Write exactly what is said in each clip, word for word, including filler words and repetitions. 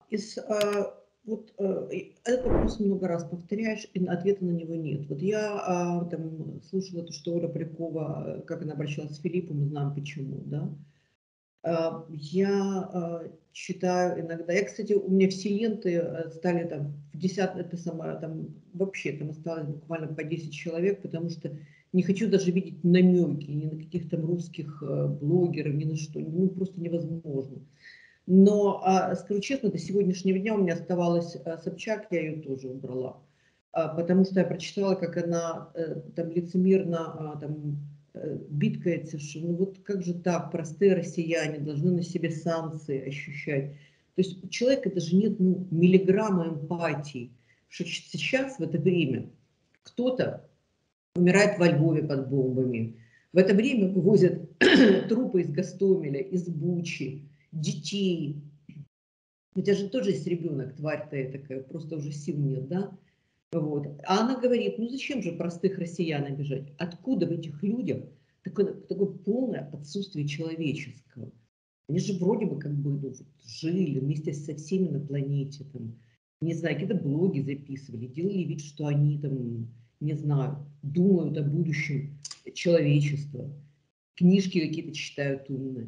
Из, а, вот, э, и этот вопрос много раз повторяешь, и ответа на него нет. Вот я, а, там слушала то, что Оля Полякова, э, как она обращалась с Филиппом, мы знаем почему, да. А, я, а, читаю иногда я, кстати, у меня все ленты, э, стали там в десят это самое, там вообще там осталось буквально по десять человек, потому что не хочу даже видеть намеки ни на каких там русских, э, блогеров, ни на что. Ну, просто невозможно. Но, а, скажу честно, до сегодняшнего дня у меня оставалась, а, Собчак, я ее тоже убрала. А, потому что я прочитала, как она, э, там лицемерно, а, там, э, бидкается, что ну вот как же так, простые россияне должны на себе санкции ощущать. То есть у человека даже нет, ну, миллиграмма эмпатии, что ч сейчас, в это время, кто-то умирает во Львове под бомбами. В это время вывозят трупы из Гостомеля, из Бучи, детей. У тебя же тоже есть ребенок, тварь-то этакая, просто уже сил нет, да? Вот. А она говорит, ну зачем же простых россиян обижать? Откуда в этих людях такое, такое полное отсутствие человеческого? Они же вроде бы как бы ну, вот жили вместе со всеми на планете, там, не знаю, какие-то блоги записывали, делали вид, что они там, не знаю, думают о будущем человечества, книжки какие-то читают умные.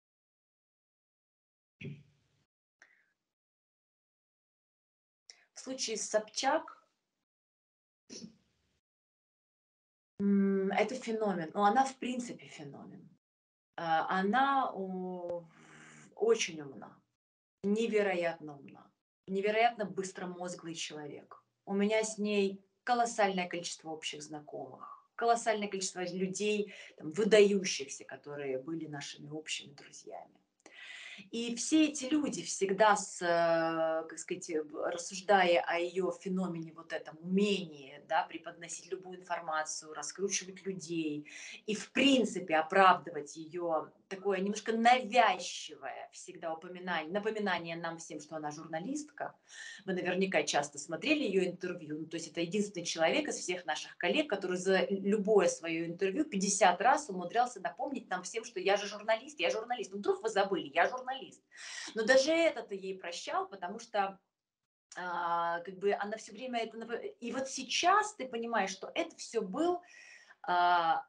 В случае с Собчак м, это феномен. Ну, она в принципе феномен. А, Она о, очень умна, невероятно умна, невероятно быстромозглый человек. У меня с ней колоссальное количество общих знакомых, колоссальное количество людей, там, выдающихся, которые были нашими общими друзьями. И все эти люди всегда, с, э, как сказать, э, в- рассуждая о ее феномене, вот этом умении, да, преподносить любую информацию, раскручивать людей и, в принципе, оправдывать ее такое немножко навязчивое всегда упоминание, напоминание нам всем, что она журналистка. Вы наверняка часто смотрели ее интервью. Ну, то есть это единственный человек из всех наших коллег, который за любое свое интервью пятьдесят раз умудрялся напомнить нам всем, что я же журналист, я журналист. Ну, вдруг вы забыли, я журналист. Но даже это-то ей прощал, потому что а, как бы она все время это... нап- И вот сейчас ты понимаешь, что это все был а,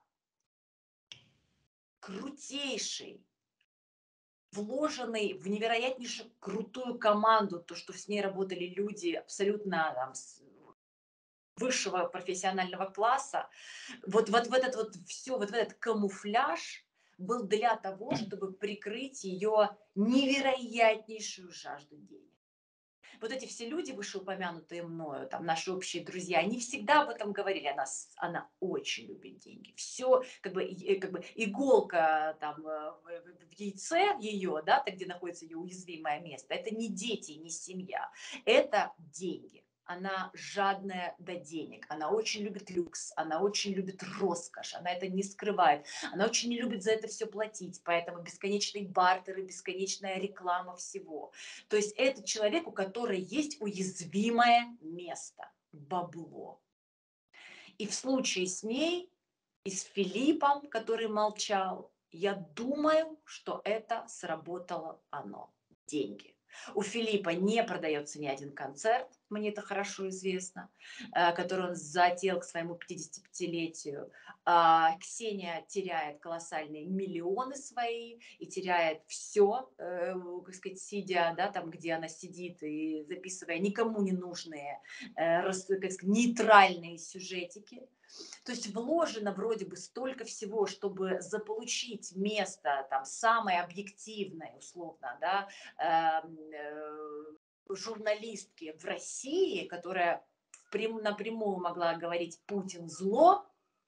крутейший, вложенный в невероятнейшую крутую команду, то, что с ней работали люди абсолютно там, с высшего профессионального класса, вот, вот в этот вот все, вот в этот камуфляж был для того, чтобы прикрыть ее невероятнейшую жажду денег. Вот эти все люди, вышеупомянутые мною, там, наши общие друзья, они всегда об этом говорили. Она, с- она очень любит деньги. Все, как бы, и- как бы иголка там, э, в, в- в яйце ее, да, там, где находится ее уязвимое место, это не дети, не семья, это деньги. Она жадная до денег, она очень любит люкс, она очень любит роскошь, она это не скрывает, она очень не любит за это все платить, поэтому бесконечные бартеры, бесконечная реклама всего. То есть это человек, у которого есть уязвимое место – бабло. И в случае с ней и с Филиппом, который молчал, я думаю, что это сработало оно – деньги. У Филиппа не продается ни один концерт, мне это хорошо известно, э, который он затеял к своему пятидесятипятилетию. А, Ксения теряет колоссальные миллионы свои и теряет все, как сказать, сидя, да, там, где она сидит и записывая никому не нужные, э, рас- как сказать, нейтральные сюжетики. То есть вложено вроде бы столько всего, чтобы заполучить место там самое объективное, условно, да, эм, э, журналистки в России, которая впрям- напрямую могла говорить «Путин зло»,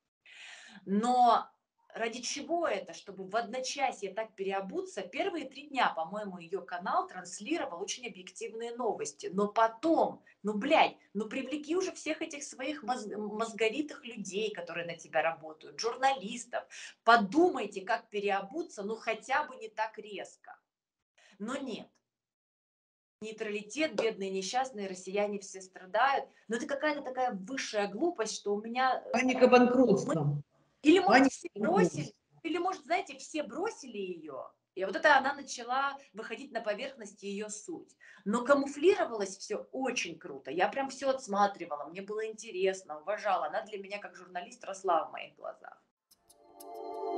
но ради чего это? Чтобы в одночасье так переобуться. Первые три дня, по-моему, ее канал транслировал очень объективные новости. Но потом, ну, блядь, ну, привлеки уже всех этих своих моз- мозговитых людей, которые на тебя работают, журналистов. Подумайте, как переобуться, ну, хотя бы не так резко. Но нет. Нейтралитет, бедные, несчастные россияне все страдают. Но это какая-то такая высшая глупость, что у меня... Паника Мы банкротством. или, может, Паника все бросили, банкротством. или, может, знаете, все бросили ее, И вот это она начала выходить на поверхность, ее суть. Но камуфлировалось все очень круто. Я прям все отсматривала, мне было интересно, уважала. Она для меня как журналист росла в моих глазах.